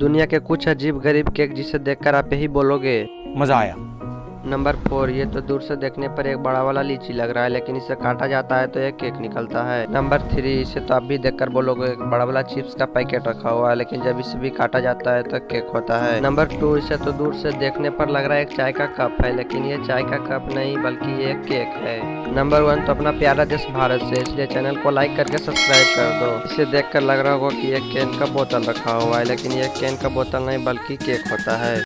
दुनिया के कुछ अजीब गरीब केक जिसे देखकर आप यही बोलोगे मजा आया। नंबर 4, ये तो दूर से देखने पर एक बड़ा वाला लीची लग रहा है, लेकिन इसे काटा जाता है तो एक केक निकलता है। नंबर 3, इसे तो आप भी देखकर बोलोगे एक बड़ा वाला चिप्स का पैकेट रखा हुआ है, लेकिन जब इसे भी काटा जाता है तो केक होता है। नंबर 2, इसे तो दूर से देखने पर लग रहा है एक चाय का कप है, लेकिन ये चाय का कप नहीं बल्कि ये एक केक है। नंबर 1, तो अपना प्यारा देश भारत से, इसलिए चैनल को लाइक करके सब्सक्राइब कर दो। इसे देखकर लग रहा होगा कि एक कैन का बोतल रखा हुआ है, लेकिन ये कैन का बोतल नहीं बल्कि केक होता है।